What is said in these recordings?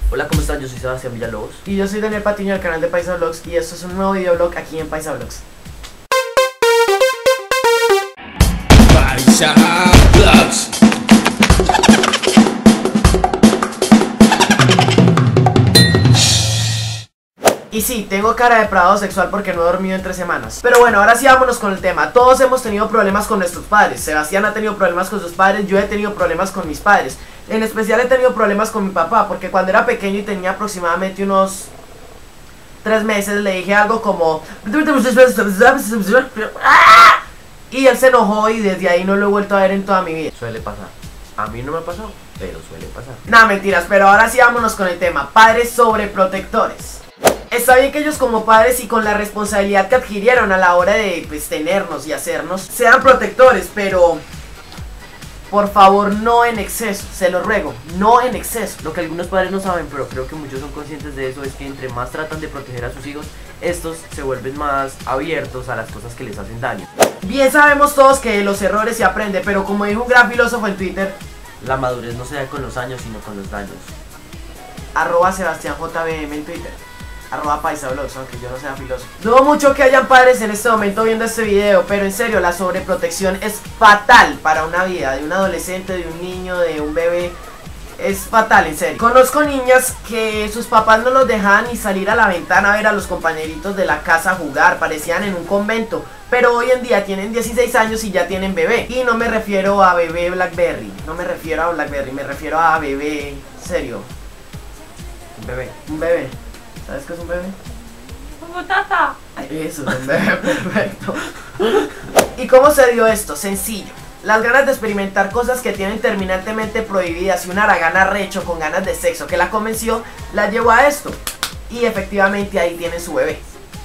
Hola, ¿cómo están? Yo soy Sebastián Villalobos. Y yo soy Daniel Patiño del canal de Paisa Vlogs y esto es un nuevo videoblog aquí en Paisa Vlogs. Paisa Vlogs. Y sí, tengo cara de depravado sexual porque no he dormido en 3 semanas. Pero bueno, ahora sí vámonos con el tema. Todos hemos tenido problemas con nuestros padres. Sebastián ha tenido problemas con sus padres, yo he tenido problemas con mis padres. En especial he tenido problemas con mi papá, porque cuando era pequeño y tenía aproximadamente unos 3 meses le dije algo como... Y él se enojó y desde ahí no lo he vuelto a ver en toda mi vida. Suele pasar. A mí no me ha pasado, pero suele pasar. Nah, mentiras, pero ahora sí vámonos con el tema. Padres sobreprotectores. Está bien que ellos como padres y con la responsabilidad que adquirieron a la hora de pues, tenernos y hacernos, sean protectores, pero... por favor, no en exceso, se lo ruego, no en exceso. Lo que algunos padres no saben, pero creo que muchos son conscientes de eso, es que entre más tratan de proteger a sus hijos, estos se vuelven más abiertos a las cosas que les hacen daño. Bien sabemos todos que de los errores se aprende, pero como dijo un gran filósofo en Twitter, La madurez no se da con los años, sino con los daños. @SebastiánJBM en Twitter, @PaisaVlogs, aunque yo no sea filósofo. Dudo mucho que hayan padres en este momento viendo este video, pero en serio, la sobreprotección es fatal para una vida, de un adolescente, de un niño, de un bebé. Es fatal, en serio. Conozco niñas que sus papás no los dejaban ni salir a la ventana a ver a los compañeritos de la casa jugar, parecían en un convento. Pero hoy en día tienen 16 años y ya tienen bebé. Y no me refiero a bebé Blackberry, no me refiero a Blackberry, me refiero a bebé, en serio. Un bebé. Un bebé. ¿Sabes qué es un bebé? Como tata. Eso es un bebé, perfecto. ¿Y cómo se dio esto? Sencillo. Las ganas de experimentar cosas que tienen terminantemente prohibidas y un haragán arrecho con ganas de sexo que la convenció, la llevó a esto. Y efectivamente ahí tiene su bebé.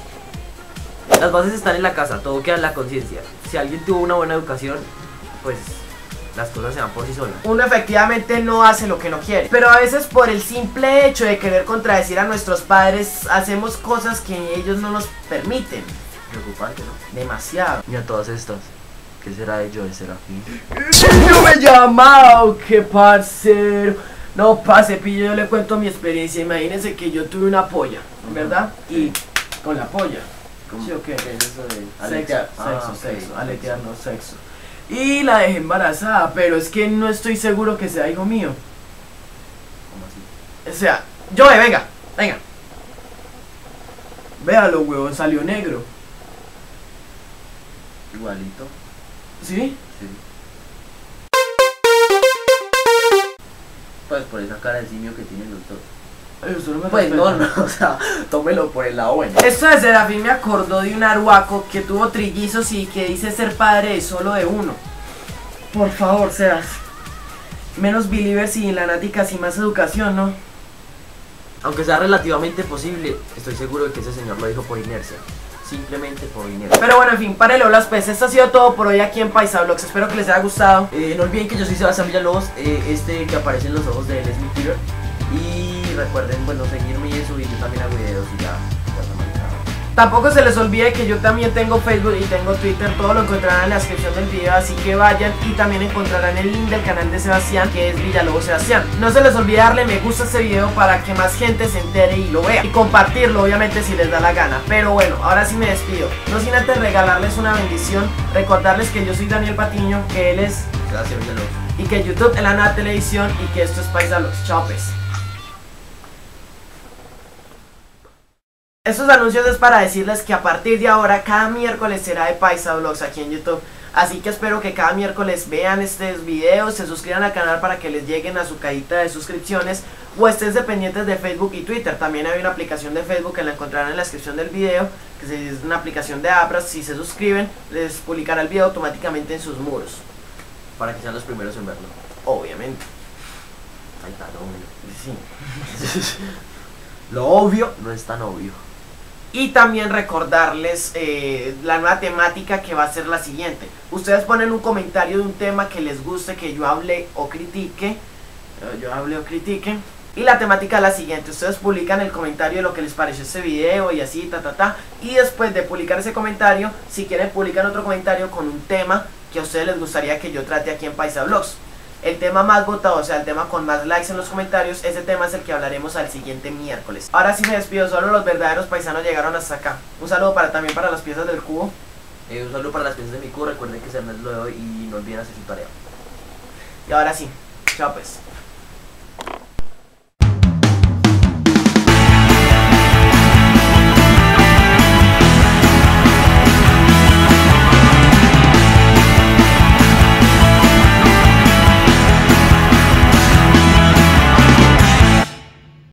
Las bases están en la casa, todo queda en la conciencia. Si alguien tuvo una buena educación, pues las cosas se van por sí solas. Uno efectivamente no hace lo que no quiere, pero a veces por el simple hecho de querer contradecir a nuestros padres hacemos cosas que ellos no nos permiten. Preocupante, ¿no? Demasiado. Y a todas estas, ¿qué será de yo de Serafín? Yo me he llamado, qué parcero. No, pase, pillo, yo le cuento mi experiencia. Imagínense que yo tuve una polla, ¿verdad? Y con la polla. ¿Sí o qué? ¿Qué es eso de Sexo, aletear? sexo, aletear, no sexo. Y la dejé embarazada, pero es que no estoy seguro que sea hijo mío. ¿Cómo así? O sea, Joe, venga, venga. Véalo, huevón, salió negro. Igualito. ¿Sí? Sí. Pues por esa cara de simio que tienen los dos. Ay, usted no me Pues no, respeta. no, o sea, tómelo por el lado bueno. Esto de Serafín me acordó de un arhuaco que tuvo trillizos y que dice ser padre de solo de uno. Por favor, Sebas. Menos believers y lanáticas y más educación, ¿no? Aunque sea relativamente posible, estoy seguro de que ese señor lo dijo por inercia. Simplemente por inercia. Pero bueno, en fin, párelo las peces. Esto ha sido todo por hoy aquí en Paisa Vlogs. Espero que les haya gustado. No olviden que yo soy Sebastián Villalobos, este que aparece en los ojos de él es mi Twitter. Y recuerden, bueno, seguirme y eso, y yo también hago videos y ya se me olvidaba. Tampoco se les olvide que yo también tengo Facebook y tengo Twitter. Todo lo encontrarán en la descripción del video, así que vayan. Y también encontrarán el link del canal de Sebastián, que es Villalobos Sebastián. No se les olvide darle me gusta a este video para que más gente se entere y lo vea. Y compartirlo, obviamente, si les da la gana. Pero bueno, ahora sí me despido. No sin antes regalarles una bendición. Recordarles que yo soy Daniel Patiño, que él es... Sebastián Villalobos. Y que YouTube es la nueva televisión y que esto es Paisa Vlogs. Chao, pues. Estos anuncios es para decirles que a partir de ahora cada miércoles será de Paisa Vlogs aquí en YouTube. Así que espero que cada miércoles vean estos videos, se suscriban al canal para que les lleguen a su cajita de suscripciones o estés dependientes de Facebook y Twitter. También hay una aplicación de Facebook que la encontrarán en la descripción del video, que es una aplicación de Abras. Si se suscriben, les publicará el video automáticamente en sus muros. Para que sean los primeros en verlo. Obviamente. Ahí está, no, Sí. Lo obvio. no es tan obvio. Y también recordarles la nueva temática que va a ser la siguiente. Ustedes ponen un comentario de un tema que les guste, que yo hable o critique. Y la temática es la siguiente. Ustedes publican el comentario de lo que les pareció este video y así, y después de publicar ese comentario, si quieren publican otro comentario con un tema que a ustedes les gustaría que yo trate aquí en Paisa Vlogs. el tema más votado, o sea, el tema con más likes en los comentarios, ese tema es el que hablaremos al siguiente miércoles. Ahora sí me despido, solo los verdaderos paisanos llegaron hasta acá. Un saludo también para las piezas del cubo. Un saludo para las piezas de mi cubo, recuerden que se me lo de hoy y no olviden hacer su tarea. Y ahora sí, chao pues.